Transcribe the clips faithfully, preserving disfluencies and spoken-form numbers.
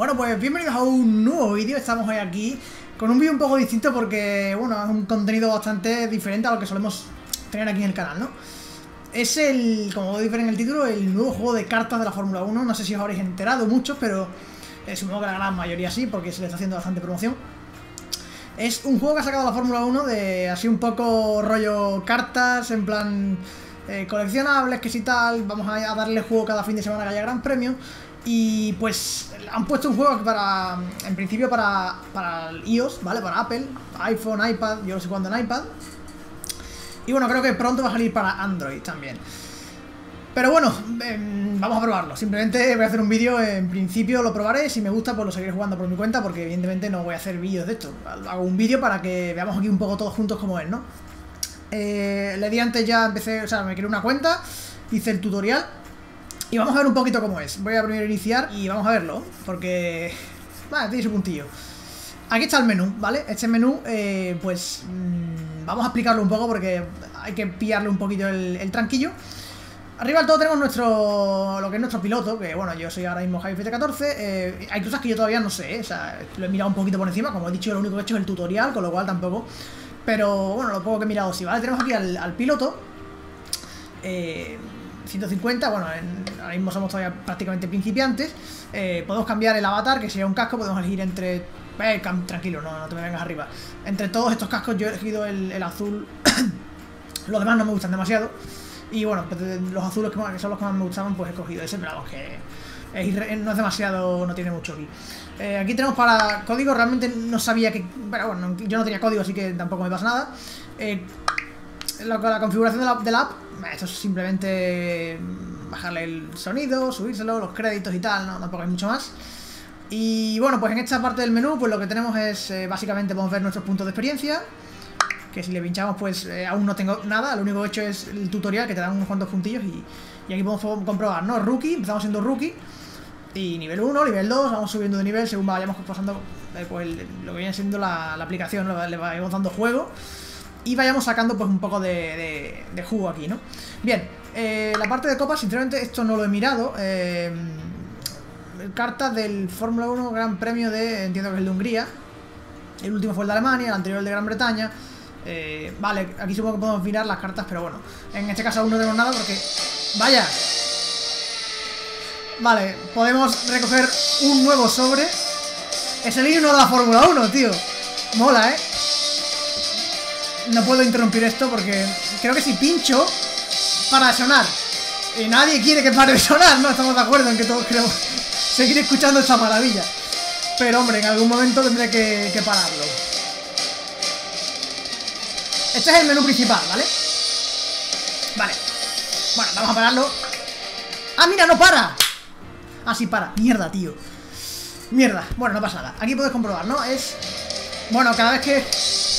Bueno, pues bienvenidos a un nuevo vídeo. Estamos hoy aquí con un vídeo un poco distinto porque, bueno, es un contenido bastante diferente a lo que solemos tener aquí en el canal, ¿no? Es el, como podéis ver en el título, el nuevo juego de cartas de la Fórmula uno. No sé si os habréis enterado muchos, pero eh, supongo que la gran mayoría sí, porque se le está haciendo bastante promoción. Es un juego que ha sacado la Fórmula uno de así un poco rollo cartas, en plan eh, coleccionables, que si tal. Vamos a darle juego cada fin de semana que haya gran premio. Y pues han puesto un juego para, en principio para, para el iOS, ¿vale? Para Apple, iPhone, iPad, yo lo estoy jugando en iPad. Y bueno, creo que pronto va a salir para Android también. Pero bueno, eh, vamos a probarlo. Simplemente voy a hacer un vídeo, en principio lo probaré. Si me gusta, pues lo seguiré jugando por mi cuenta, porque evidentemente no voy a hacer vídeos de esto. Hago un vídeo para que veamos aquí un poco todos juntos cómo es, ¿no? Eh, le di antes ya, empecé, o sea, me creé una cuenta, hice el tutorial. Y vamos a ver un poquito cómo es. Voy a primero iniciar y vamos a verlo, porque... Vale, tiene su puntillo. Aquí está el menú, ¿vale? Este menú, eh, pues... Mmm, vamos a explicarlo un poco porque hay que pillarle un poquito el, el tranquillo. Arriba del todo tenemos nuestro... Lo que es nuestro piloto, que bueno, yo soy ahora mismo Javi F T catorce. eh, Hay cosas que yo todavía no sé, ¿eh? O sea, lo he mirado un poquito por encima. Como he dicho, lo único que he hecho es el tutorial, con lo cual tampoco... Pero bueno, lo poco que he mirado sí, ¿vale? Tenemos aquí al, al piloto. Eh... ciento cincuenta, bueno, en, ahora mismo somos todavía prácticamente principiantes. eh, Podemos cambiar el avatar, que sería un casco. Podemos elegir entre... Eh, tranquilo, no, no te me vengas arriba. Entre todos estos cascos yo he elegido el, el azul. Los demás no me gustan demasiado. Y bueno, pues los azules que, que son los que más me gustaban, pues he cogido ese. Pero vamos, que es, no es demasiado, no tiene mucho aquí. eh, Aquí tenemos para código, realmente no sabía que... Pero bueno, yo no tenía código, así que tampoco me pasa nada. eh, la, la configuración de la, de la app, esto es simplemente bajarle el sonido, subírselo, los créditos y tal, no, tampoco hay mucho más. Y bueno, pues en esta parte del menú, pues lo que tenemos es, eh, básicamente podemos ver nuestros puntos de experiencia, que si le pinchamos, pues eh, aún no tengo nada, lo único que he hecho es el tutorial, que te dan unos cuantos puntillos y, y aquí podemos comprobar, ¿no? Rookie, empezamos siendo rookie, y nivel uno, nivel dos, vamos subiendo de nivel según vayamos pasando, eh, pues lo que viene siendo la, la aplicación, ¿no? Le vayamos dando juego. Y vayamos sacando pues un poco de, de, de jugo aquí, ¿no? Bien, eh, la parte de copas, sinceramente esto no lo he mirado. eh, Cartas del Fórmula uno Gran Premio de, entiendo que es el de Hungría. El último fue el de Alemania, el anterior el de Gran Bretaña. eh, Vale, aquí supongo que podemos mirar las cartas, pero bueno, en este caso aún no tenemos nada porque... ¡Vaya! Vale, podemos recoger un nuevo sobre. Es el himno de la Fórmula uno, tío. Mola, ¿eh? No puedo interrumpir esto porque creo que si pincho para de sonar. Y nadie quiere que pare de sonar, no estamos de acuerdo en que todos queremos seguir escuchando esta maravilla. Pero hombre, en algún momento tendré que, que pararlo. Este es el menú principal, ¿vale? Vale. Bueno, vamos a pararlo. ¡Ah, mira, no para! Ah, sí, para. Mierda, tío. Mierda. Bueno, no pasa nada. Aquí puedes comprobar, ¿no? Es... Bueno, cada vez que...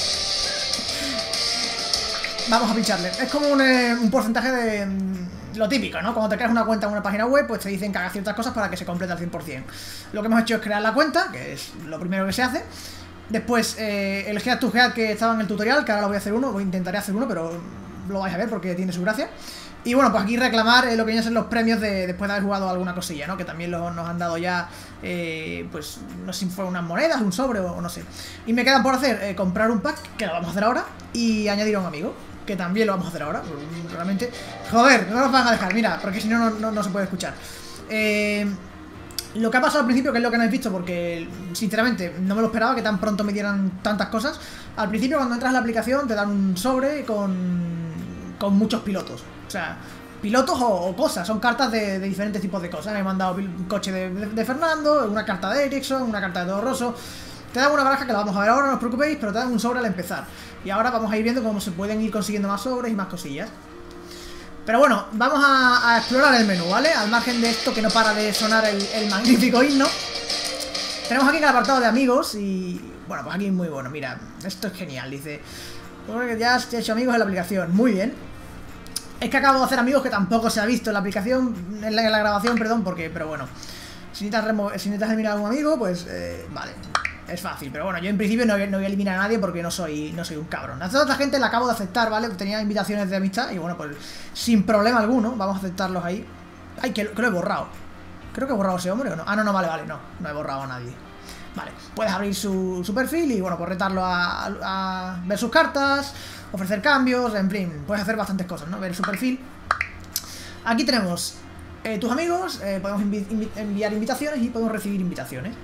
Vamos a pincharle. Es como un, eh, un porcentaje de... Mm, lo típico, ¿no? Cuando te creas una cuenta en una página web, pues te dicen que hagas ciertas cosas para que se complete al cien por cien. Lo que hemos hecho es crear la cuenta, que es lo primero que se hace. Después, eh, el Head to Head que estaba en el tutorial, que ahora lo voy a hacer uno, o intentaré hacer uno, pero lo vais a ver porque tiene su gracia. Y bueno, pues aquí reclamar eh, lo que vienen a ser los premios de, después de haber jugado alguna cosilla, ¿no? Que también lo, nos han dado ya, eh, pues, no sé si fue unas monedas, un sobre o, o no sé. Y me quedan por hacer, eh, comprar un pack, que lo vamos a hacer ahora, y añadir a un amigo, que también lo vamos a hacer ahora. Realmente, joder, no nos van a dejar, mira, porque si no, no, no se puede escuchar. Eh... Lo que ha pasado al principio, que es lo que no habéis visto, porque sinceramente no me lo esperaba que tan pronto me dieran tantas cosas. Al principio, cuando entras en la aplicación, te dan un sobre con, con muchos pilotos. O sea, pilotos o, o cosas, son cartas de, de diferentes tipos de cosas. Me han mandado un coche de, de, de Fernando, una carta de Ericsson, una carta de Toro Rosso. Te dan una baraja que la vamos a ver ahora, no os preocupéis, pero te dan un sobre al empezar. Y ahora vamos a ir viendo cómo se pueden ir consiguiendo más sobres y más cosillas. Pero bueno, vamos a, a explorar el menú, ¿vale? Al margen de esto que no para de sonar el, el magnífico himno. Tenemos aquí el apartado de amigos y... Bueno, pues aquí es muy bueno, mira, esto es genial, dice... Ya has hecho amigos en la aplicación, muy bien. Es que acabo de hacer amigos que tampoco se ha visto en la aplicación, en la, en la grabación, perdón, porque... Pero bueno, si necesitas, si necesitas eliminar a algún amigo, pues... Eh, vale, es fácil, pero bueno, yo en principio no, no voy a eliminar a nadie porque no soy no soy un cabrón. A toda esta gente la acabo de aceptar, ¿vale? Tenía invitaciones de amistad y bueno, pues sin problema alguno, vamos a aceptarlos ahí. Ay, que, que lo he borrado. Creo que he borrado a ese hombre o no. Ah, no, no, vale, vale, no. No he borrado a nadie. Vale, puedes abrir su, su perfil y, bueno, pues retarlo a, a, a ver sus cartas, ofrecer cambios, en fin, puedes hacer bastantes cosas, ¿no? Ver su perfil. Aquí tenemos eh, tus amigos, eh, podemos invi invi enviar invitaciones y podemos recibir invitaciones.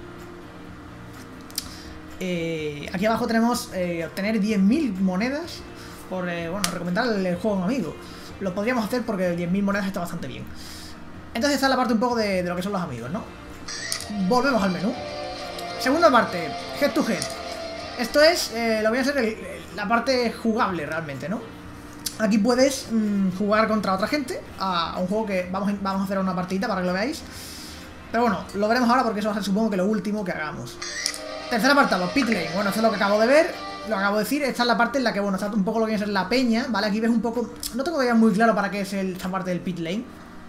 Eh, aquí abajo tenemos eh, obtener diez mil monedas por, eh, bueno, recomendar el, el juego a un amigo. Lo podríamos hacer porque diez mil monedas está bastante bien. Entonces esta es la parte un poco de, de lo que son los amigos, ¿no? Volvemos al menú. Segunda parte, Head to Head. Esto es, eh, lo voy a hacer el, la parte jugable realmente, ¿no? Aquí puedes mmm, jugar contra otra gente a, a un juego que vamos, vamos a hacer una partidita para que lo veáis. Pero bueno, lo veremos ahora porque eso va a ser, supongo, que lo último que hagamos. Tercer apartado, Pit Lane. Bueno, esto es lo que acabo de ver, lo acabo de decir. Esta es la parte en la que, bueno, está un poco lo que viene a ser la peña, ¿vale? Aquí ves un poco... No tengo todavía muy claro para qué es el, esta parte del Pit Lane,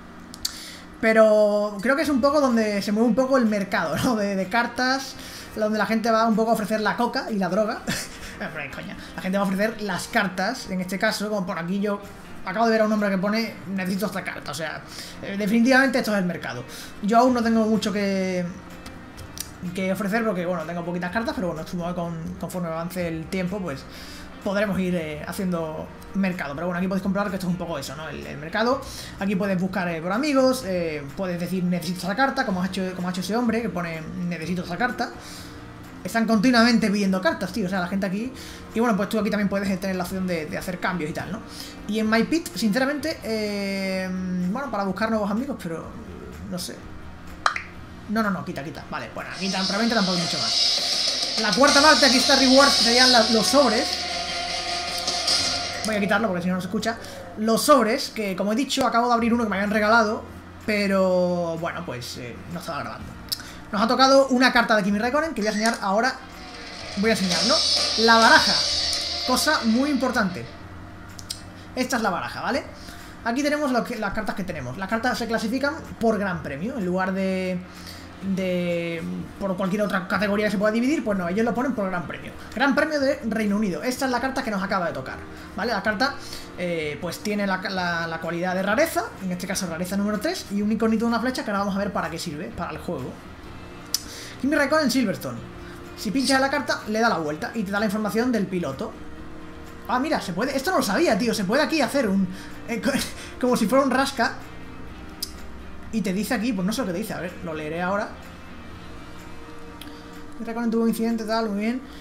pero creo que es un poco donde se mueve un poco el mercado, ¿no? De, de cartas, donde la gente va un poco a ofrecer la coca y la droga. Pero, coña, la gente va a ofrecer las cartas, en este caso, como por aquí yo acabo de ver a un hombre que pone necesito esta carta, o sea, eh, definitivamente esto es el mercado. Yo aún no tengo mucho que, que ofrecer porque, bueno, tengo poquitas cartas, pero bueno, supongo que con, conforme avance el tiempo, pues podremos ir eh, haciendo mercado. Pero bueno, aquí podéis comprobar que esto es un poco eso, ¿no? El, el mercado. Aquí puedes buscar eh, por amigos, eh, puedes decir necesito esa carta, como ha hecho, como ha hecho ese hombre que pone necesito esa carta. Están continuamente pidiendo cartas, tío, o sea, la gente aquí. Y bueno, pues tú aquí también puedes tener la opción de, de hacer cambios y tal, ¿no? Y en MyPit, sinceramente, eh, bueno, para buscar nuevos amigos, pero no sé. No, no, no, quita, quita. Vale, bueno, aquí realmente tampoco hay mucho más. La cuarta parte, aquí está Rewards, serían la, los sobres. Voy a quitarlo porque si no no se escucha. Los sobres, que como he dicho, acabo de abrir uno que me habían regalado, pero bueno, pues eh, no estaba grabando. Nos ha tocado una carta de Kimi Räikkönen que voy a enseñar ahora. Voy a enseñarlo. La baraja. Cosa muy importante. Esta es la baraja, ¿vale? Aquí tenemos lo que, las cartas que tenemos. Las cartas se clasifican por gran premio. En lugar de... de por cualquier otra categoría que se pueda dividir, pues no, ellos lo ponen por gran premio. Gran premio de Reino Unido. Esta es la carta que nos acaba de tocar, ¿vale? La carta eh, pues tiene la, la, la cualidad de rareza, en este caso rareza número tres, y un iconito de una flecha que ahora vamos a ver para qué sirve, para el juego. Kimi Räikkönen en Silverstone. Si pinchas la carta, le da la vuelta y te da la información del piloto. Ah, mira, se puede... Esto no lo sabía, tío. Se puede aquí hacer un... Eh, como si fuera un rasca. Y te dice aquí, pues no sé lo que te dice. A ver, lo leeré ahora. Kimi Räikkönen tuvo un incidente, tal, muy bien.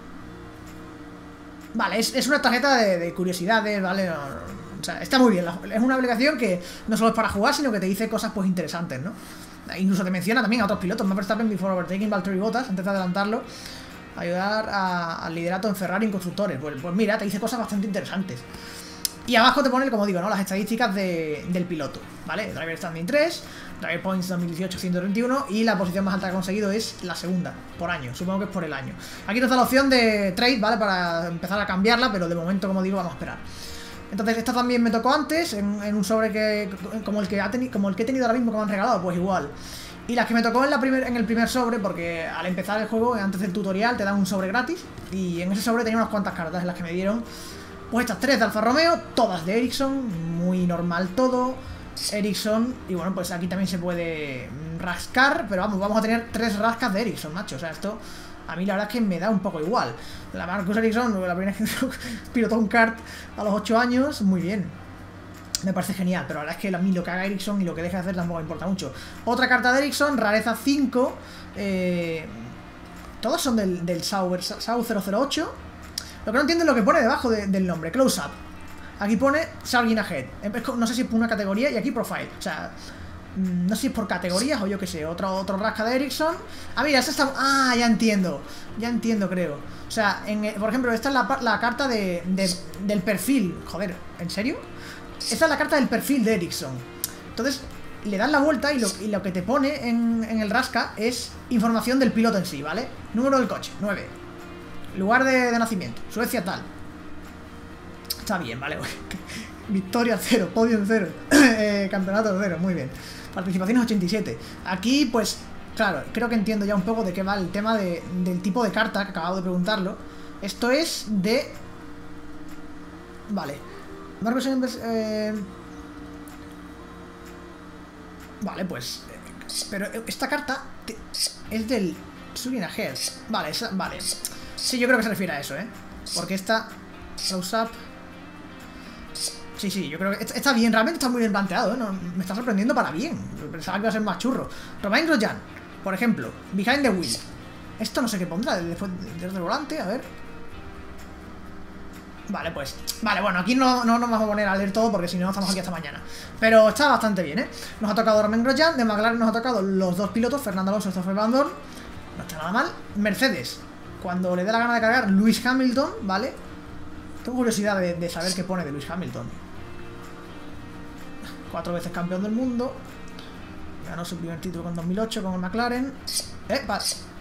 Vale, es, es una tarjeta de, de curiosidades, ¿vale? No, no, o sea, está muy bien. Es una aplicación que no solo es para jugar, sino que te dice cosas, pues, interesantes, ¿no? Incluso te menciona también a otros pilotos. Max Verstappen before overtaking Valtteri Bottas, antes de adelantarlo, ayudar a, al liderato en Ferrari en constructores. Pues, pues mira, te dice cosas bastante interesantes. Y abajo te pone, como digo, ¿no? Las estadísticas de, del piloto, ¿vale? Driver Standing tres, Driver Points dos mil dieciocho ciento treinta y uno y la posición más alta que ha conseguido es la segunda, por año. Supongo que es por el año. Aquí nos da la opción de trade, ¿vale? Para empezar a cambiarla, pero de momento, como digo, vamos a esperar. Entonces, esta también me tocó antes, en, en un sobre que como el que, ha teni, como el que he tenido ahora mismo que me han regalado, pues igual. Y las que me tocó en, la primer, en el primer sobre, porque al empezar el juego, antes del tutorial, te dan un sobre gratis. Y en ese sobre tenía unas cuantas cartas en las que me dieron, pues estas tres de Alfa Romeo, todas de Ericsson, muy normal todo. Ericsson, y bueno, pues aquí también se puede rascar, pero vamos, vamos a tener tres rascas de Ericsson, macho. O sea, esto a mí la verdad es que me da un poco igual. La Marcus Ericsson, la primera vez que pilotó un kart a los ocho años, muy bien. Me parece genial, pero la verdad es que a mí lo que haga Ericsson y lo que deje de hacer tampoco me importa mucho. Otra carta de Ericsson, rareza cinco. Eh, todos son del, del Sauber, Sau cero cero ocho. Lo que no entiendo es lo que pone debajo de, del nombre, Close Up. Aquí pone Surging Ahead. No sé si es por una categoría y aquí Profile. O sea, no sé si es por categorías o yo qué sé. Otro, otro rasca de Ericsson. Ah, mira, esta está... Ah, ya entiendo. Ya entiendo, creo. O sea, en, por ejemplo, esta es la, la carta de, de, del perfil. Joder, ¿en serio? Esta es la carta del perfil de Ericsson. Entonces, le das la vuelta y lo, y lo que te pone en, en el rasca es información del piloto en sí, ¿vale? Número del coche, nueve. Lugar de, de nacimiento, Suecia tal. Está bien, vale. Victoria cero, podio cero. eh, campeonato cero, muy bien. Participaciones ochenta y siete. Aquí, pues, claro, creo que entiendo ya un poco de qué va el tema de, del tipo de carta, que acabo de preguntarlo. Esto es de... Vale. Marcos eh... Vale, pues Pero esta carta es del Surina Head. Vale, esa, vale. Sí, yo creo que se refiere a eso, ¿eh? Porque esta... Close up... Sí, sí, yo creo que está bien, realmente está muy bien planteado, ¿eh? No, me está sorprendiendo para bien. Pensaba que iba a ser más churro. Romain Grosjean, por ejemplo, Behind the Wheel. Esto no sé qué pondrá después desde el volante, a ver. Vale, pues... Vale, bueno, aquí no, no nos vamos a poner a leer todo porque si no estamos aquí hasta mañana. Pero está bastante bien, ¿eh? Nos ha tocado Romain Grosjean, de McLaren nos ha tocado los dos pilotos, Fernando Alonso y Stoffel Vandoorne. No está nada mal. Mercedes, cuando le dé la gana de cargar, Lewis Hamilton, ¿vale? Tengo curiosidad de, de saber qué pone de Lewis Hamilton. Cuatro veces campeón del mundo. Ganó su primer título con dos mil ocho con el McLaren. Eh, va.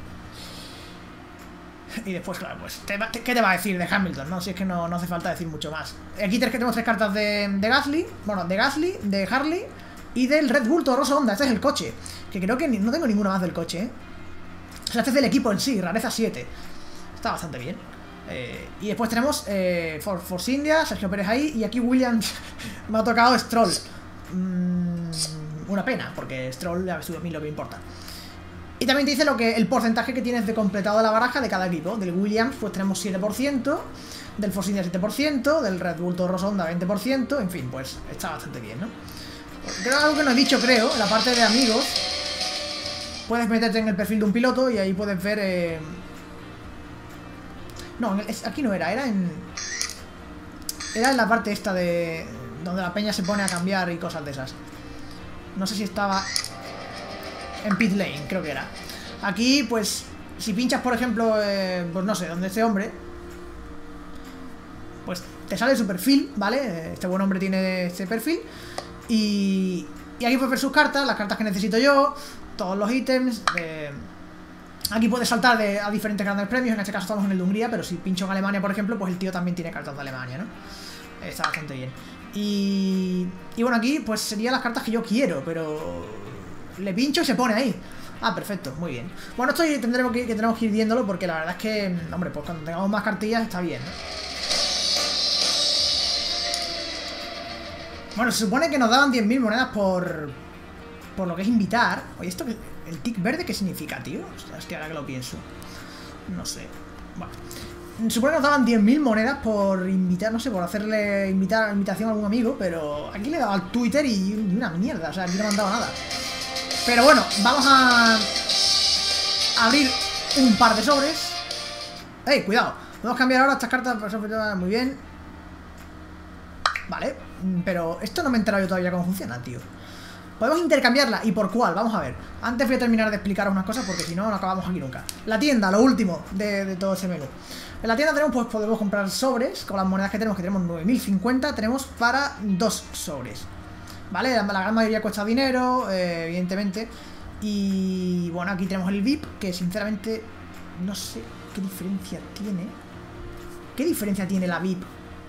Y después, claro, pues, te, te, ¿qué te va a decir de Hamilton? No, si es que no, no hace falta decir mucho más. Aquí tenemos tres cartas de, de Gasly. Bueno, de Gasly, de Harley y del Red Bull Toro Rosso Honda. Este es el coche. Que creo que ni, no tengo ninguna más del coche, ¿eh? O sea, este es del equipo en sí, rareza siete. Está bastante bien. Eh, y después tenemos eh, For, Force India, Sergio Pérez ahí. Y aquí Williams me ha tocado Stroll. Mm, una pena, porque Stroll a mí lo que me importa. Y también te dice lo que el porcentaje que tienes de completado de la baraja de cada equipo. Del Williams pues tenemos siete por ciento, del Force India siete por ciento, del Red Bull Toro Rosso Honda veinte por ciento. En fin, pues está bastante bien, ¿no? Creo algo que no he dicho, creo, en la parte de amigos. Puedes meterte en el perfil de un piloto y ahí puedes ver... Eh... No, en el, aquí no era, era en... Era en la parte esta de... donde la peña se pone a cambiar y cosas de esas. No sé si estaba... En pit lane, creo que era. Aquí, pues, si pinchas, por ejemplo, eh, pues no sé, donde este hombre, pues te sale su perfil, ¿vale? Este buen hombre tiene este perfil. Y, y aquí puedes ver sus cartas, las cartas que necesito yo, todos los ítems. Eh, aquí puedes saltar de, a diferentes grandes premios. En este caso estamos en el de Hungría, pero si pincho en Alemania, por ejemplo, pues el tío también tiene cartas de Alemania, ¿no? Está bastante bien. Y, y bueno, aquí pues serían las cartas que yo quiero, pero... Le pincho y se pone ahí. Ah, perfecto, muy bien. Bueno, esto tendremos que, que tenemos que ir viéndolo porque la verdad es que, hombre, pues cuando tengamos más cartillas está bien, ¿no? Bueno, se supone que nos daban diez mil monedas por... Por lo que es invitar. Oye, ¿esto qué? ¿El tic verde qué significa, tío? Hostia, ahora que lo pienso. No sé. Bueno. Se supone que nos daban diez mil monedas por invitar, no sé, por hacerle invitar invitación a algún amigo, pero aquí le he dado al Twitter y una mierda, o sea, aquí no me han dado nada. Pero bueno, vamos a abrir un par de sobres. ¡Ey, cuidado! Podemos cambiar ahora estas cartas. Muy bien. Vale, pero esto no me he enterado yo todavía cómo funciona, tío. Podemos intercambiarla. ¿Y por cuál? Vamos a ver. Antes voy a terminar de explicaros unas cosas porque si no, no acabamos aquí nunca. La tienda, lo último de, de todo ese menú. En la tienda tenemos, pues podemos comprar sobres. Con las monedas que tenemos, que tenemos nueve mil cincuenta, tenemos para dos sobres. ¿Vale? La, la gran mayoría cuesta dinero, eh, evidentemente. Y bueno, aquí tenemos el V I P, que sinceramente no sé qué diferencia tiene. ¿Qué diferencia tiene la V I P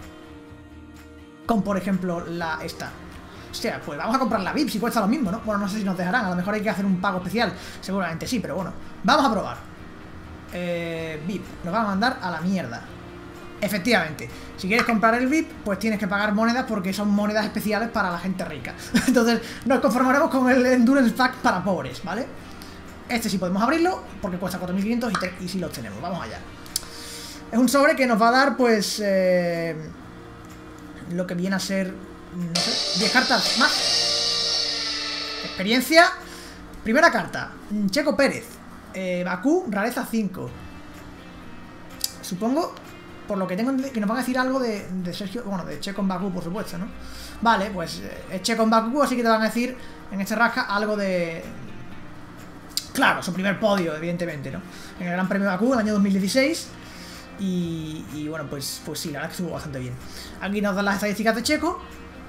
con, por ejemplo, la esta? Hostia, pues vamos a comprar la V I P si cuesta lo mismo, ¿no? Bueno, no sé si nos dejarán, a lo mejor hay que hacer un pago especial. Seguramente sí, pero bueno. Vamos a probar. Eh, V I P, nos van a mandar a la mierda. Efectivamente, si quieres comprar el V I P, pues tienes que pagar monedas porque son monedas especiales para la gente rica. Entonces nos conformaremos con el Endurance Pack para pobres, ¿vale? Este sí podemos abrirlo porque cuesta cuatro mil quinientos y, y sí los tenemos, vamos allá. Es un sobre que nos va a dar, pues, eh, lo que viene a ser, no sé, diez cartas más. Experiencia. Primera carta, Checo Pérez, eh, Bakú, rareza cinco. Supongo... Por lo que tengo que nos van a decir algo de, de Sergio, bueno, de Checo en Bakú, por supuesto, ¿no? Vale, pues es Checo en Bakú, así que te van a decir en este rasca algo de... Claro, su primer podio, evidentemente, ¿no? En el Gran Premio de Bakú, en el año dos mil dieciséis. Y, y bueno, pues, pues sí, la verdad es que estuvo bastante bien. Aquí nos dan las estadísticas de Checo.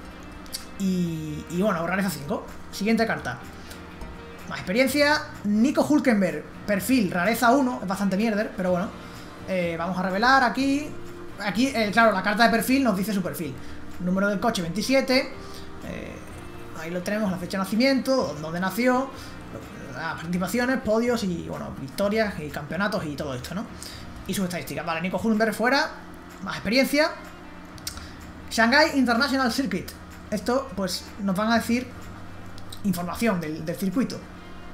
Y, y bueno, rareza cinco. Siguiente carta. Más experiencia. Nico Hülkenberg, perfil, rareza uno, es bastante mierder, pero bueno. Eh, vamos a revelar aquí. Aquí, eh, claro, la carta de perfil nos dice su perfil. Número del coche veintisiete. eh, Ahí lo tenemos, la fecha de nacimiento, dónde nació, las participaciones, podios y, bueno, victorias y campeonatos y todo esto, ¿no? Y sus estadísticas. Vale, Nico Hülkenberg fuera. Más experiencia. Shanghai International Circuit. Esto, pues, nos van a decir información del, del circuito.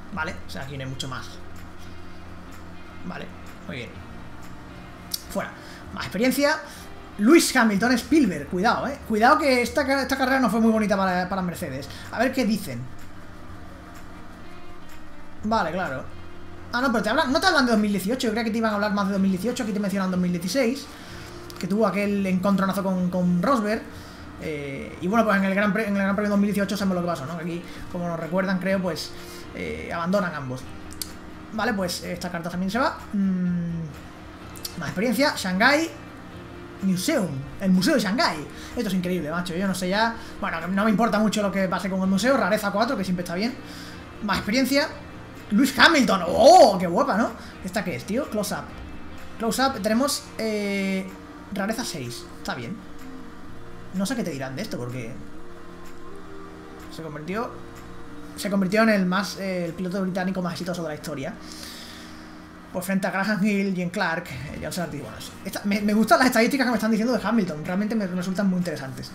Vale, o sea, aquí no hay mucho más. Vale, muy bien. Fuera. Más experiencia. Lewis Hamilton, Spielberg, cuidado, eh. Cuidado que esta, esta carrera no fue muy bonita para, para Mercedes. A ver qué dicen. Vale, claro. Ah, no, pero te hablan, no te hablan de dos mil dieciocho. Yo creía que te iban a hablar más de dos mil dieciocho. Aquí te mencionan dos mil dieciséis, que tuvo aquel encontronazo con, con Rosberg. eh, Y bueno, pues en el Gran Premio, en el Gran Premio dos mil dieciocho sabemos lo que pasó, ¿no? Que aquí, como nos recuerdan, creo, pues eh, abandonan ambos. Vale, pues esta carta también se va. mm, Más experiencia. Shanghai Museum, el museo de Shanghái. Esto es increíble, macho, yo no sé ya. Bueno, no me importa mucho lo que pase con el museo. Rareza cuatro, que siempre está bien. Más experiencia. Lewis Hamilton, oh, qué guapa, ¿no? ¿Esta qué es, tío? Close up. Close up, tenemos eh, rareza seis, está bien. No sé qué te dirán de esto, porque Se convirtió Se convirtió en el más eh, el piloto británico más exitoso de la historia, pues frente a Graham Hill, Jim Clark, eh, John Sarti. Bueno, esta, me, me gustan las estadísticas que me están diciendo de Hamilton. Realmente me resultan muy interesantes.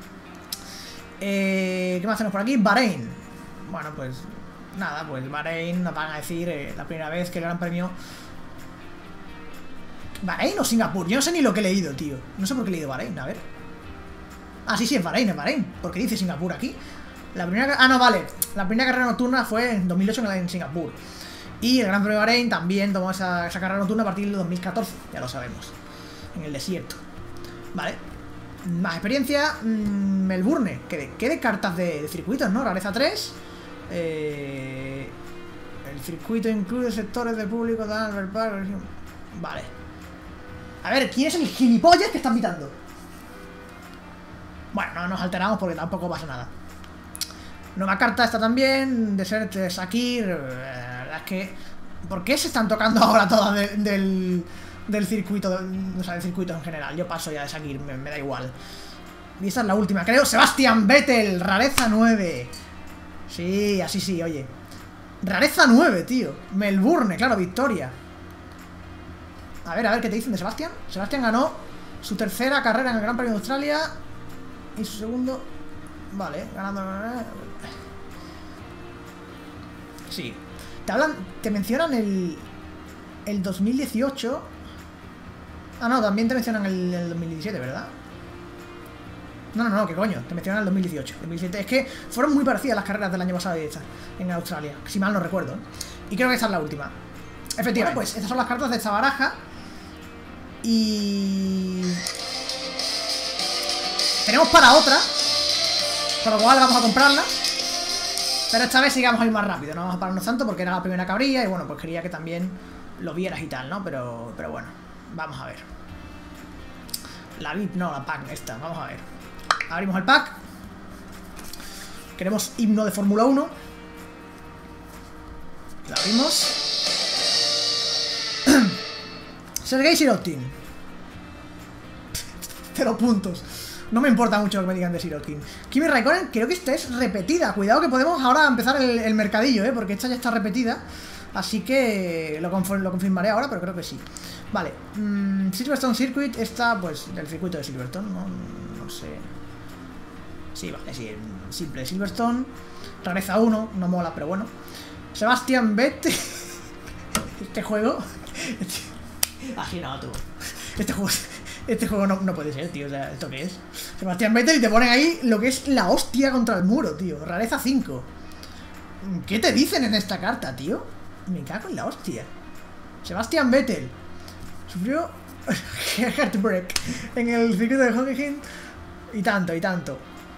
eh, ¿Qué más tenemos por aquí? Bahrein. Bueno, pues nada, pues Bahrein nos van a decir eh, la primera vez que el Gran Premio. ¿Bahrein o Singapur? Yo no sé ni lo que he leído, tío. No sé por qué he leído Bahrein, a ver. Ah, sí, sí, es Bahrein, es Bahrein. Porque dice Singapur aquí. La primera... Ah, no, vale. La primera carrera nocturna fue en dos mil ocho en Singapur. Y el Gran Premio de Bahrein también tomó esa, esa carrera nocturna a partir del dos mil catorce. Ya lo sabemos. En el desierto. Vale. Más experiencia. Mmm, Melbourne. ¿Qué de, qué de cartas de, de circuitos, no? Rareza tres. Eh, el circuito incluye sectores de público de Albert Park. Vale. A ver, ¿quién es el gilipollas que está pitando? Bueno, no nos alteramos porque tampoco pasa nada. Nueva carta esta también. Desert Sakir. Eh, es que... ¿Por qué se están tocando ahora todas de, del, del circuito? De, o sea, del circuito en general. Yo paso ya de Sakir, me, me da igual. Y esta es la última, creo. Sebastian Vettel, rareza nueve. Sí, así sí, oye. Rareza nueve, tío. Melbourne, claro, victoria. A ver, a ver, ¿qué te dicen de Sebastian? Sebastian ganó su tercera carrera en el Gran Premio de Australia. Y su segundo... Vale, ganando... Sí. Te hablan... Te mencionan el... El dos mil dieciocho. Ah, no, también te mencionan el, el dos mil diecisiete, ¿verdad? No, no, no, ¿qué coño? Te mencionan el dos mil dieciocho, dos mil diecisiete. Es que fueron muy parecidas las carreras del año pasado y estas en Australia, si mal no recuerdo. Y creo que esta es la última. Efectivamente, bueno, pues estas son las cartas de esta baraja. Y... tenemos para otra, con lo cual vamos a comprarla. Pero esta vez sí que vamos a ir más rápido. No vamos a pararnos tanto porque era la primera que abría. Y bueno, pues quería que también lo vieras y tal, ¿no? Pero, pero bueno, vamos a ver. La V I P, no, la pack esta, vamos a ver. Abrimos el pack. Queremos himno de Fórmula uno. La abrimos. Sergei Sirotkin. Cero puntos. No me importa mucho lo que me digan de Sirotkin. Kimi Raikkonen, creo que esta es repetida. Cuidado que podemos ahora empezar el, el mercadillo, ¿eh? Porque esta ya está repetida. Así que lo, lo confirmaré ahora, pero creo que sí. Vale. Mm, Silverstone Circuit, esta, pues, del circuito de Silverstone. No, no sé. Sí, vale, sí. Simple Silverstone. Rareza uno, no mola, pero bueno. Sebastian Vettel. Este juego. Así no, tú. Este juego. Este juego no, no puede ser, tío. O sea, ¿esto qué es? Sebastian Vettel y te ponen ahí lo que es la hostia contra el muro, tío. Rareza cinco. ¿Qué te dicen en esta carta, tío? Me cago en la hostia. Sebastian Vettel sufrió heartbreak en el circuito de Hockenheim. Y tanto, y tanto.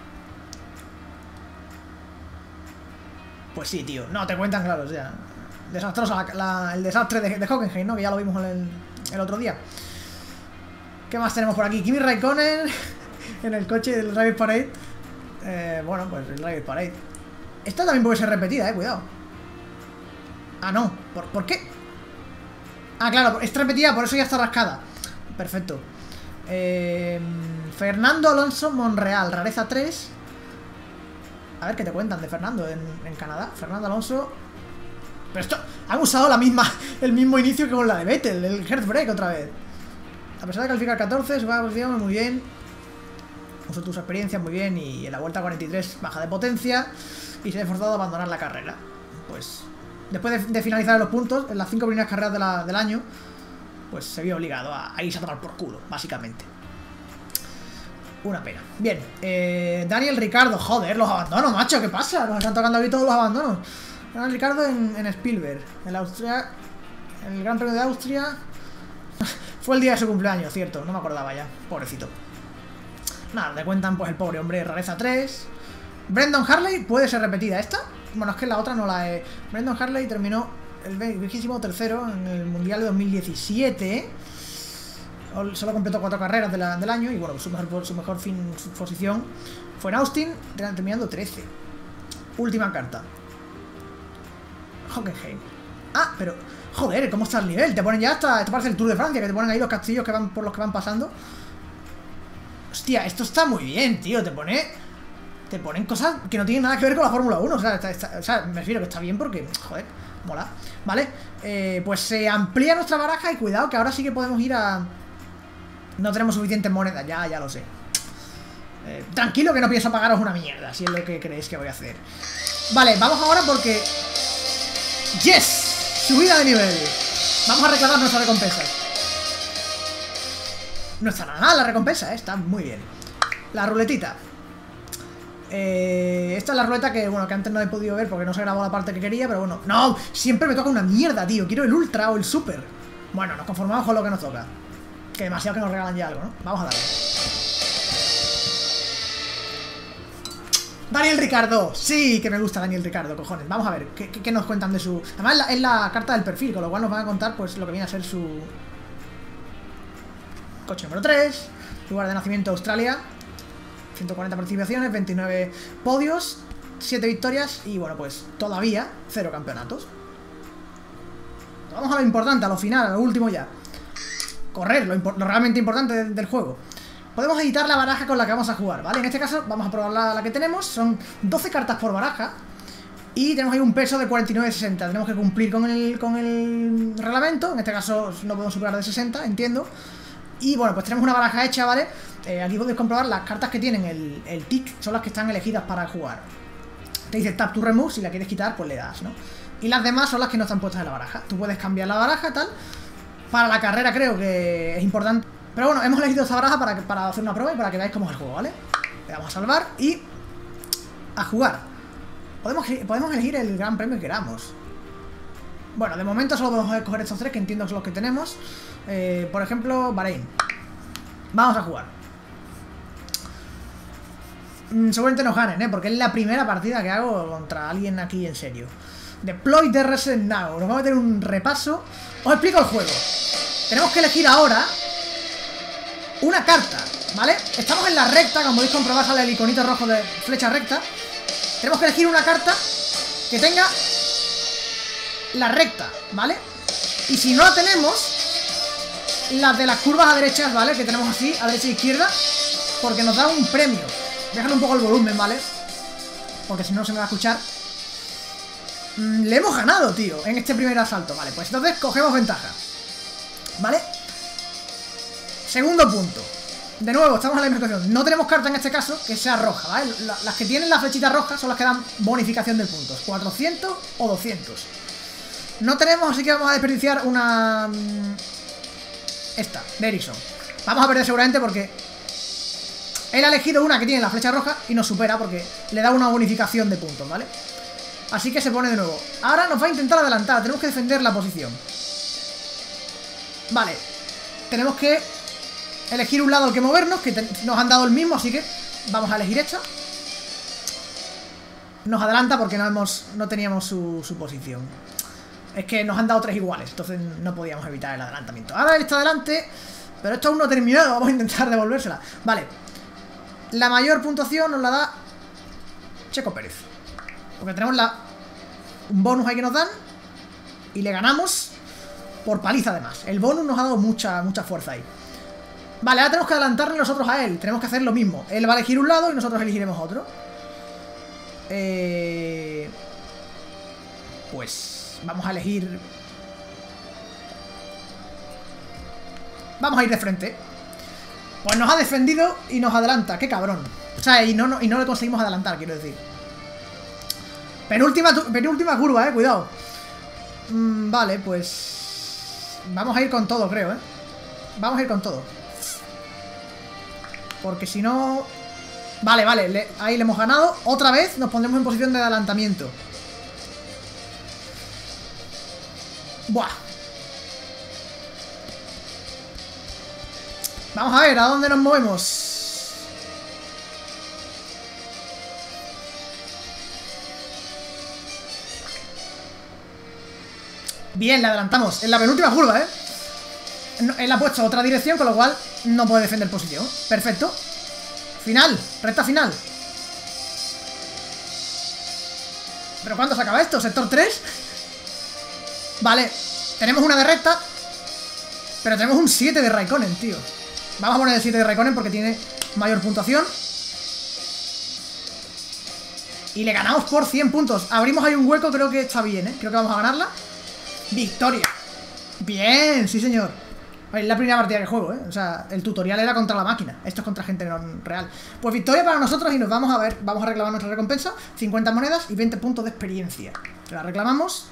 Pues sí, tío. No, te cuentan, claro, o sea, desastrosa la, la, el desastre de, de Hockenheim, ¿no? Que ya lo vimos el, el otro día. ¿Qué más tenemos por aquí? Kimi Raikkonen en el coche del Drive Parade. Eh, bueno, pues el Drive Parade. Esta también puede ser repetida, eh, cuidado. Ah, no. ¿Por, ¿por qué? Ah, claro, es repetida, por eso ya está rascada. Perfecto. eh, Fernando Alonso Monreal, rareza tres. A ver qué te cuentan de Fernando en, en Canadá. Fernando Alonso. Pero esto, han usado la misma, el mismo inicio que con la de Vettel, el Heartbreak otra vez. A pesar de calificar catorce, se va a posición muy bien. Usó tus experiencias muy bien. Y en la vuelta cuarenta y tres baja de potencia. Y se ha forzado a abandonar la carrera. Pues después de, de finalizar los puntos, en las cinco primeras carreras de la, del año, pues se vio obligado a, a irse a tomar por culo, básicamente. Una pena. Bien, eh, Daniel Ricciardo, joder, los abandonos, macho, ¿qué pasa? Nos están tocando aquí todos los abandonos. Daniel Ricciardo en, en Spielberg, en la Austria, en el Gran Premio de Austria. Fue el día de su cumpleaños, cierto, no me acordaba ya, pobrecito. Nada, le cuentan pues el pobre hombre, rareza tres. Brendan Hartley, puede ser repetida esta. Bueno, es que la otra no la he... Brendan Hartley terminó el vigésimo tercero en el Mundial de dos mil diecisiete. Solo completó cuatro carreras de la, del año. Y bueno, su mejor, su mejor fin, su posición fue en Austin, terminando trece. Última carta. Hockenheim. Ah, pero... Joder, ¿cómo está el nivel? Te ponen ya hasta... Esto parece el Tour de Francia, que te ponen ahí los castillos que van por los que van pasando. Hostia, esto está muy bien, tío. Te pone... Te ponen cosas que no tienen nada que ver con la Fórmula uno. O sea, está, está, o sea, me refiero que está bien porque... Joder, mola. Vale, eh, pues se amplía nuestra baraja y cuidado que ahora sí que podemos ir a... No tenemos suficientes monedas, ya, ya lo sé. Eh, tranquilo que no pienso pagaros una mierda, si es lo que creéis que voy a hacer. Vale, vamos ahora porque... ¡Yes! Subida de nivel. Vamos a reclamar nuestras recompensas. No está nada mal la recompensa, ¿eh? Está muy bien. La ruletita. Eh, esta es la ruleta que, bueno, que antes no he podido ver porque no se grabó la parte que quería, pero bueno. ¡No! Siempre me toca una mierda, tío. Quiero el ultra o el super. Bueno, nos conformamos con lo que nos toca. Que demasiado que nos regalan ya algo, ¿no? Vamos a darle. Daniel Ricciardo. Sí, que me gusta Daniel Ricciardo, cojones. Vamos a ver, ¿qué, qué, qué nos cuentan de su...? Además es la, es la carta del perfil, con lo cual nos van a contar pues lo que viene a ser su... Coche número tres. Lugar de nacimiento Australia. ciento cuarenta participaciones, veintinueve podios, siete victorias y bueno, pues todavía cero campeonatos. Vamos a lo importante, a lo final, a lo último ya. Correr, lo, lo realmente importante de, del juego. Podemos editar la baraja con la que vamos a jugar, ¿vale? En este caso vamos a probar la, la que tenemos. Son doce cartas por baraja. Y tenemos ahí un peso de cuarenta y nueve sesenta. Tenemos que cumplir con el, con el reglamento. En este caso no podemos superar de sesenta, entiendo. Y bueno, pues tenemos una baraja hecha, ¿vale? Eh, aquí podéis comprobar las cartas que tienen el, el tick. Son las que están elegidas para jugar. Te dice tap to remove, si la quieres quitar, pues le das, ¿no? Y las demás son las que no están puestas en la baraja. Tú puedes cambiar la baraja, tal. Para la carrera creo que es importante. Pero bueno, hemos elegido esta baraja para, para hacer una prueba y para que veáis cómo es el juego, ¿vale? Le damos a salvar y... a jugar. Podemos, podemos elegir el gran premio que queramos. Bueno, de momento solo podemos escoger estos tres, que entiendo que son los que tenemos. eh, Por ejemplo, Bahrein. Vamos a jugar. mm, Seguramente nos ganen, ¿eh? Porque es la primera partida que hago contra alguien aquí en serio. Deploy the Reset Now. Nos vamos a meter un repaso. Os explico el juego. Tenemos que elegir ahora una carta, ¿vale? Estamos en la recta, como podéis comprobar sale el iconito rojo de flecha recta. Tenemos que elegir una carta que tenga la recta, ¿vale? Y si no la tenemos, las de las curvas a derechas, ¿vale? Que tenemos así, a derecha e izquierda, porque nos da un premio. Déjale un poco el volumen, ¿vale? Porque si no se me va a escuchar. mm, Le hemos ganado, tío, en este primer asalto. Vale, pues entonces cogemos ventaja, ¿vale? Segundo punto. De nuevo, estamos en la misma situación. No tenemos carta en este caso que sea roja, ¿vale? La, las que tienen la flechita roja son las que dan bonificación de puntos, cuatrocientos o doscientos. No tenemos, así que vamos a desperdiciar una... Esta, de Ericsson. Vamos a perder seguramente porque él ha elegido una que tiene la flecha roja y nos supera porque le da una bonificación de puntos, ¿vale? Así que se pone de nuevo. Ahora nos va a intentar adelantar, tenemos que defender la posición. Vale. Tenemos que elegir un lado al que movernos, que nos han dado el mismo, así que vamos a elegir esta. Nos adelanta porque no, hemos, no teníamos su, su posición. Es que nos han dado tres iguales, entonces no podíamos evitar el adelantamiento. Ahora él está adelante, pero esto aún no ha terminado, vamos a intentar devolvérsela. Vale. La mayor puntuación nos la da Checo Pérez, porque tenemos la, un bonus ahí que nos dan y le ganamos por paliza además. El bonus nos ha dado mucha, mucha fuerza ahí. Vale, ahora tenemos que adelantarle nosotros a él. Tenemos que hacer lo mismo. Él va a elegir un lado y nosotros elegiremos otro. Eh... Pues vamos a elegir... Vamos a ir de frente. Pues nos ha defendido y nos adelanta. ¡Qué cabrón! O sea, y no, no, y no le conseguimos adelantar, quiero decir. Penúltima, penúltima curva, eh, cuidado. Mm, vale, pues... Vamos a ir con todo, creo, ¿eh? Vamos a ir con todo. Porque si no... Vale, vale, le... ahí le hemos ganado. Otra vez nos pondremos en posición de adelantamiento. Buah. Vamos a ver, ¿a dónde nos movemos? Bien, le adelantamos. En la penúltima curva, ¿eh? Él ha puesto otra dirección, con lo cual no puede defender posición. Perfecto. Final, recta final. ¿Pero cuándo se acaba esto? ¿Sector tres? Vale, tenemos una de recta, pero tenemos un siete de Raikkonen, tío. Vamos a poner el siete de Raikkonen porque tiene mayor puntuación. Y le ganamos por cien puntos. Abrimos ahí un hueco, creo que está bien, ¿eh? Creo que vamos a ganarla. Victoria. Bien, sí señor. Es la primera partida que juego, ¿eh? O sea, el tutorial era contra la máquina. Esto es contra gente no real. Pues victoria para nosotros y nos vamos a ver. Vamos a reclamar nuestra recompensa. cincuenta monedas y veinte puntos de experiencia. La reclamamos.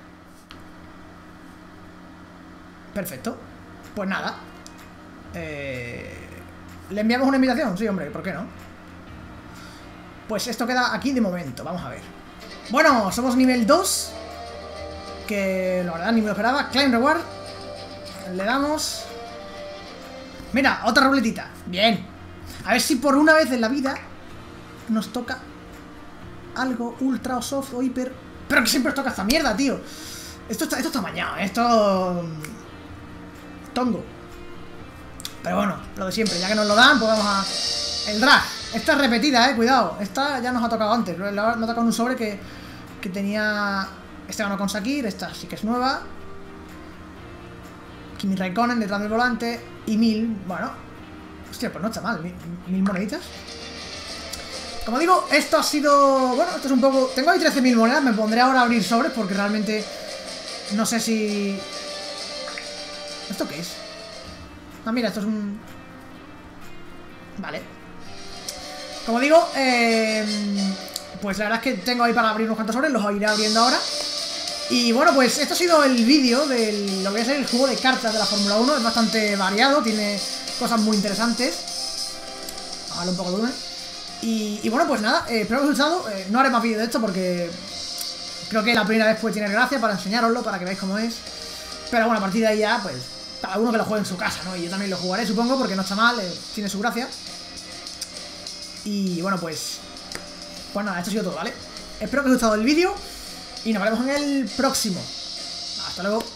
Perfecto. Pues nada. Eh... ¿Le enviamos una invitación? Sí, hombre, ¿por qué no? Pues esto queda aquí de momento. Vamos a ver. Bueno, somos nivel dos. Que la verdad ni me lo esperaba. Claim Reward. Le damos. Mira, otra ruletita. Bien. A ver si por una vez en la vida nos toca algo ultra o soft o hiper. Pero que siempre os toca esta mierda, tío. Esto está, esto está mañado. Esto... Tongo. Pero bueno, lo de siempre. Ya que nos lo dan, pues vamos a... El drag. Esta es repetida, eh. Cuidado. Esta ya nos ha tocado antes. Me ha tocado un sobre que, que tenía... Este ganó con Sakir. Esta sí que es nueva. Kimi Raikkonen detrás del volante. Y mil, bueno. Hostia, pues no está mal. Mil, mil moneditas. Como digo, esto ha sido... Bueno, esto es un poco... Tengo ahí trece mil monedas. Me pondré ahora a abrir sobres porque realmente... No sé si... ¿Esto qué es? Ah, mira, esto es un... Vale. Como digo, eh... pues la verdad es que tengo ahí para abrir unos cuantos sobres. Los iré abriendo ahora. Y bueno, pues esto ha sido el vídeo de lo que va a ser el juego de cartas de la Fórmula uno. Es bastante variado, tiene cosas muy interesantes. Vamos a darle un poco de volumen. Y, y bueno, pues nada, eh, espero que os haya gustado. eh, No haré más vídeos de esto porque creo que la primera vez puede tener gracia para enseñaroslo, para que veáis cómo es. Pero bueno, a partir de ahí ya, pues cada uno que lo juegue en su casa, ¿no? Y yo también lo jugaré, supongo, porque no está mal, eh, tiene su gracia. Y bueno, pues Pues nada, esto ha sido todo, ¿vale? Espero que os haya gustado el vídeo y nos veremos en el próximo. Hasta luego.